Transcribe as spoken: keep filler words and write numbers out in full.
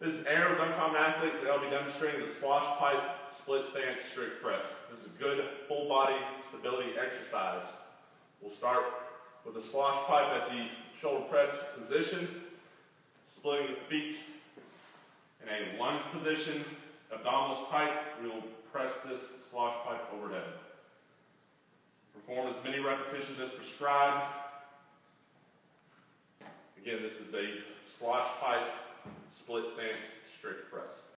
This is Aaron with Uncommon Athlete, and I'll be demonstrating the Slosh-pipe split stance strict press. This is a good full body stability exercise. We'll start with the Slosh-pipe at the shoulder press position, splitting the feet in a lunge position, abdominals tight. We will press this Slosh-pipe overhead. Perform as many repetitions as prescribed. Again, this is the Slosh-pipe split stance strict press.